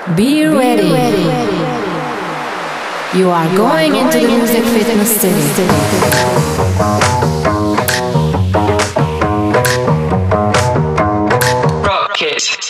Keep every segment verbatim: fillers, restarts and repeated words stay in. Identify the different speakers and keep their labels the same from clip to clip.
Speaker 1: Be ready. You are going into the music fitness city. Rock it.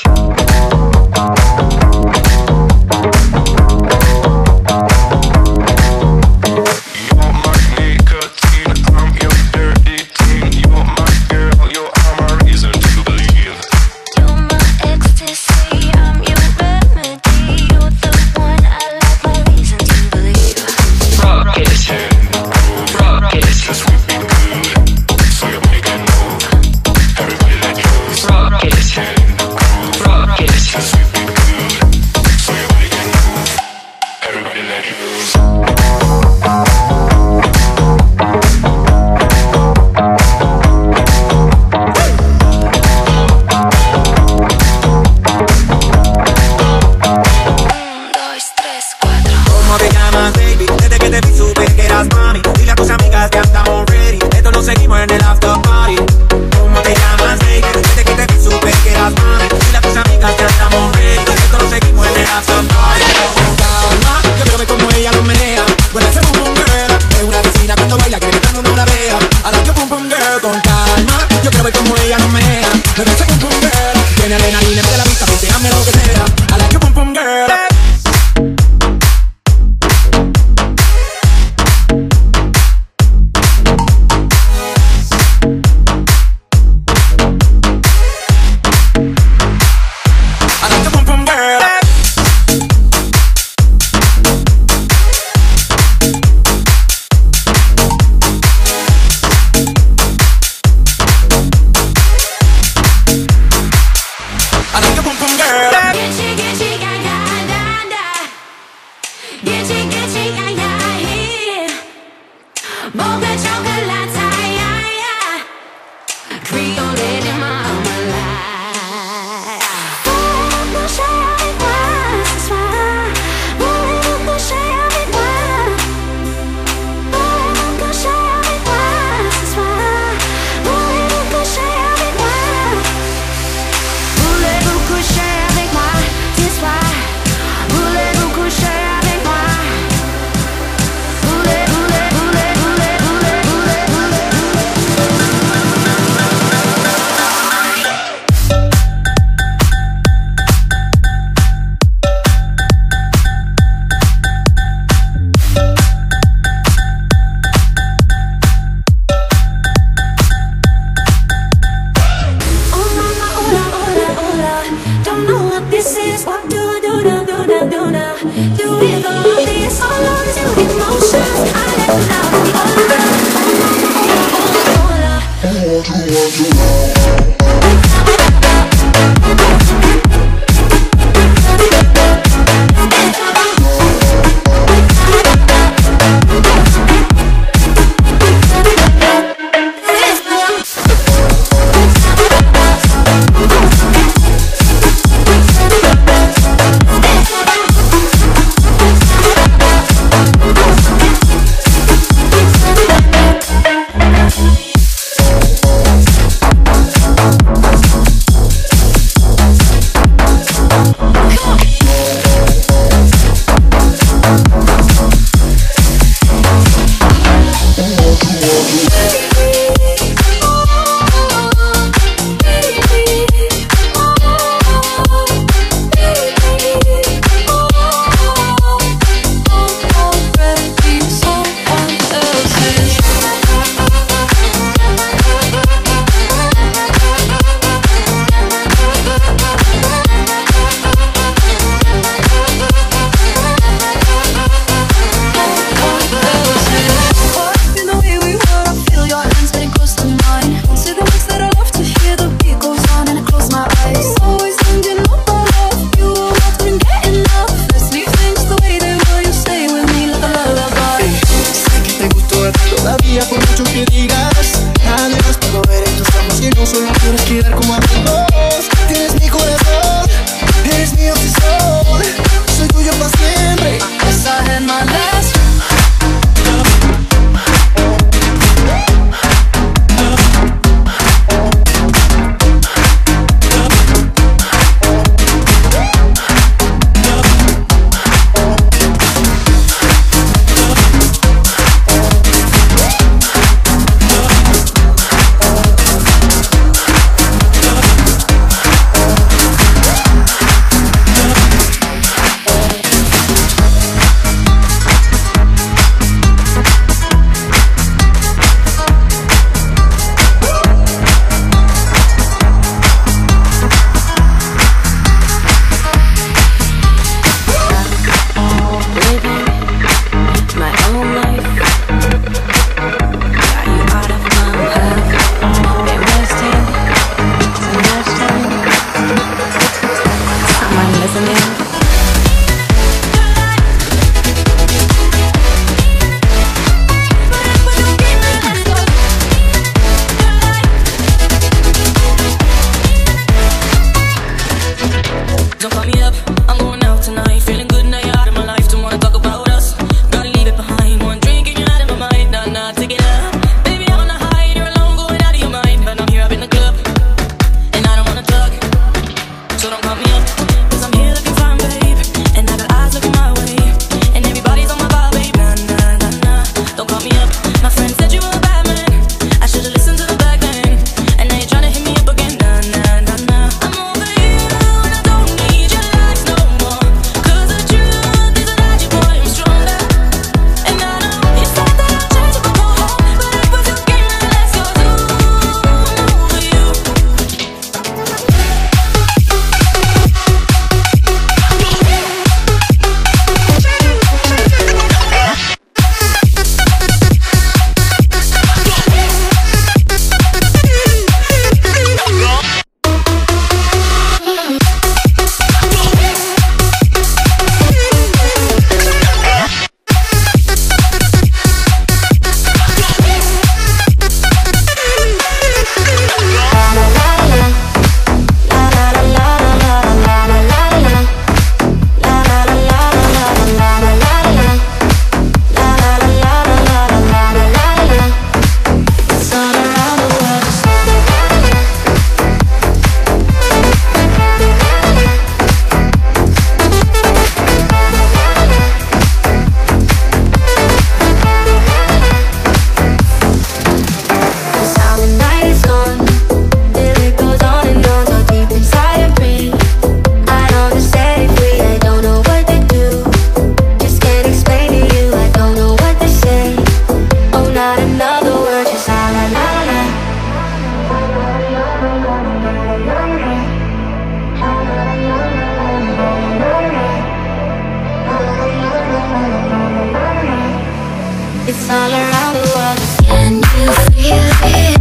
Speaker 2: It's all around the world. Can you feel it?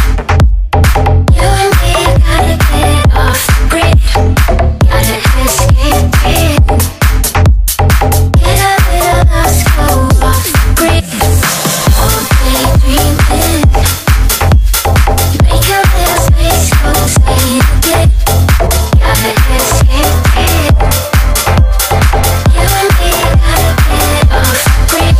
Speaker 2: You and me gotta get off the grid. Gotta escape it. Get a little lost, go off the grid. All day dreaming. Make a little space, go stay again. Gotta escape it. You and me gotta get off the grid.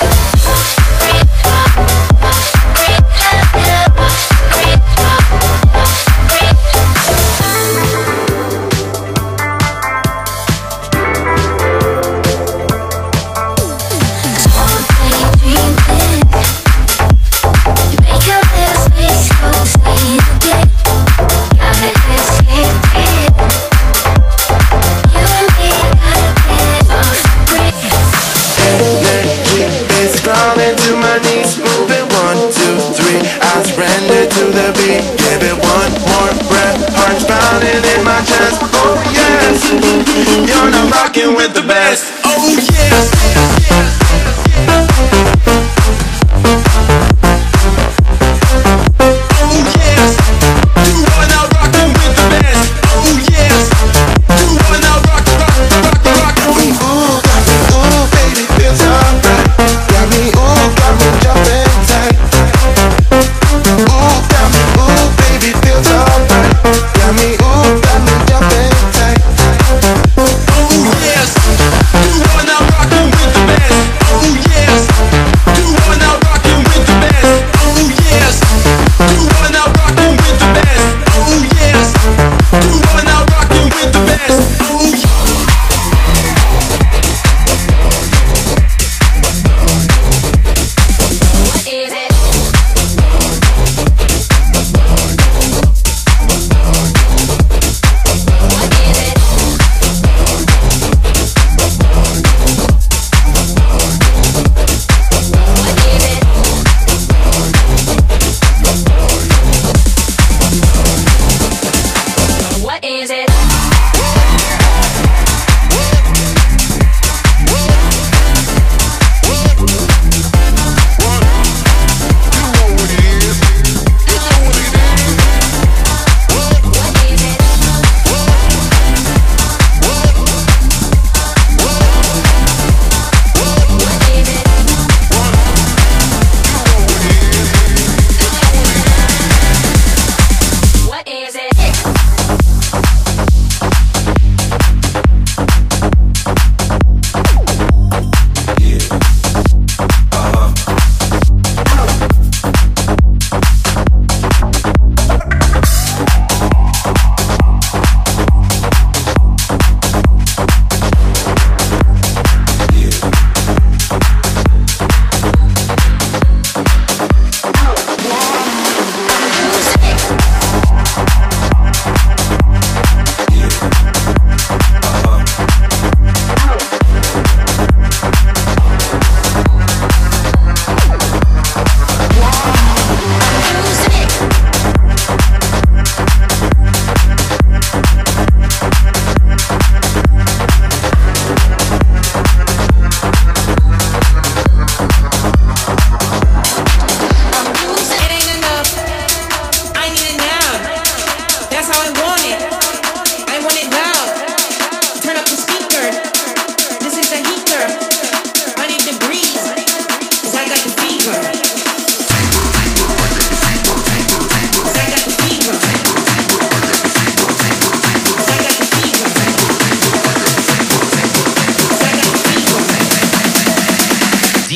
Speaker 3: You're not rocking with the best. Oh yes. Oh yes. You are now rocking with the best. Oh yes. You are now rocking, rocking, rocking, rocking.
Speaker 4: Ooh, got me, ooh, baby, feels alright. Got me, ooh, got me jumping tight. Ooh, got me, ooh, baby, feels alright. Got me, ooh, got me jumping tight.
Speaker 3: Oh yes. You are now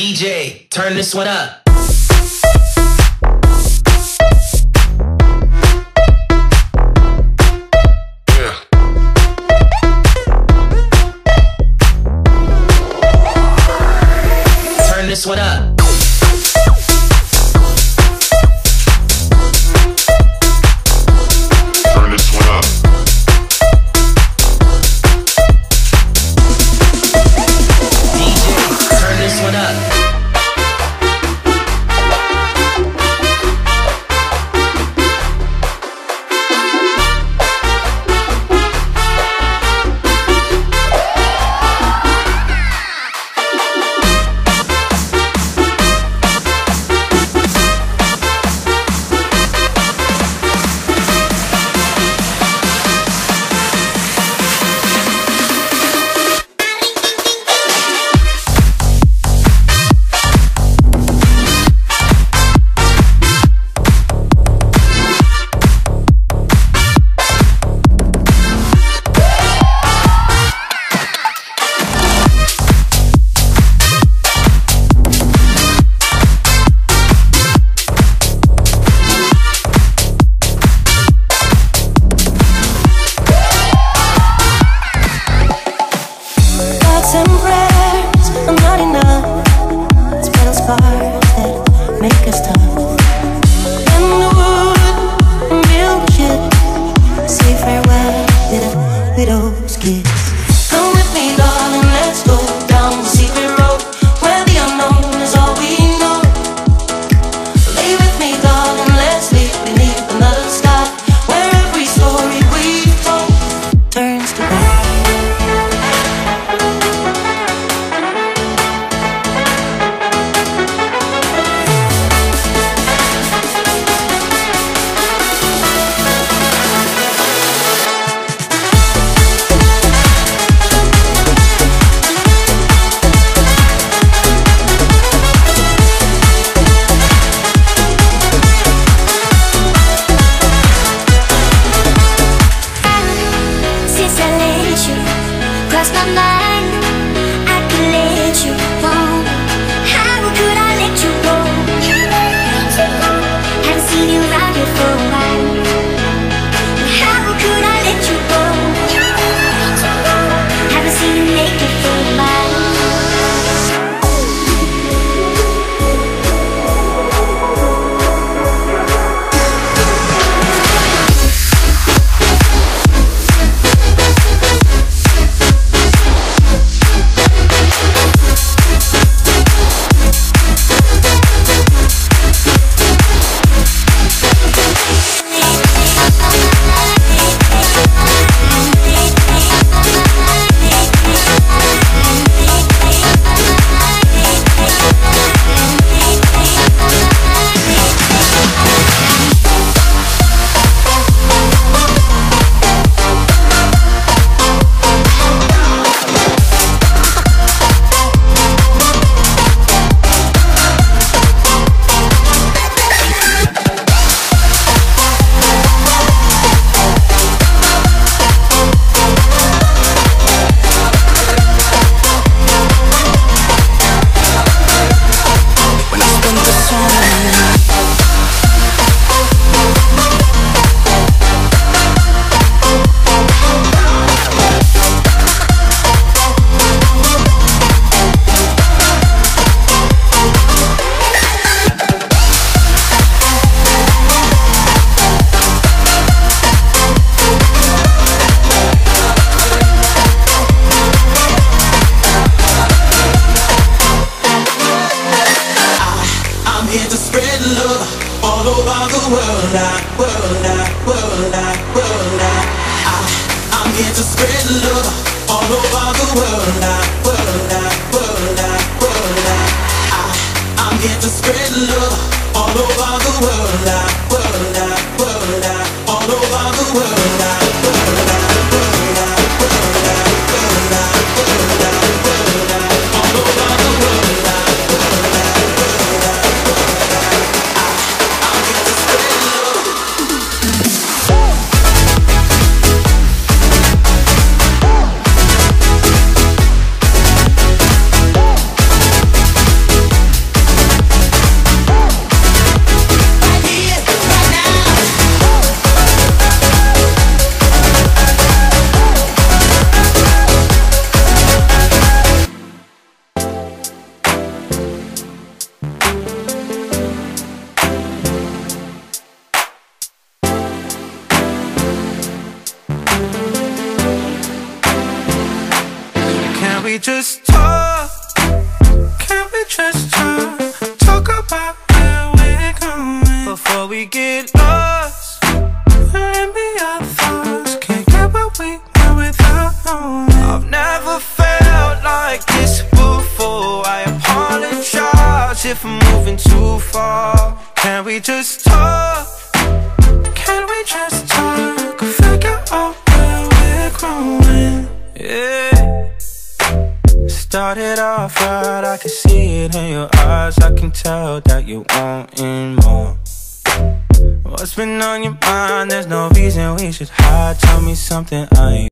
Speaker 5: D J, turn this one up. Turn this one up.
Speaker 6: Turn this one up.
Speaker 5: D J, turn this one up.
Speaker 6: Can we just talk? Can we just talk? Talk about where we're going before we get lost. Let me our thoughts. Can't get what we want without knowing. I've never felt like this before. I apologize if I'm moving too far. Can we just talk? Can we just talk? Figure out where we're growing. Yeah. Started off right, I can see it in your eyes. I can tell that you wanting more. What's been on your mind? There's no reason we should hide. Tell me something I ain't